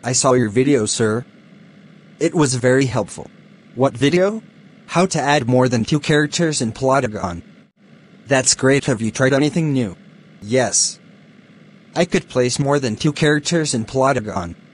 I saw your video, sir. It was very helpful. What video? How to add more than 2 characters in Plotagon. That's great. Have you tried anything new? Yes. I could place more than 2 characters in Plotagon.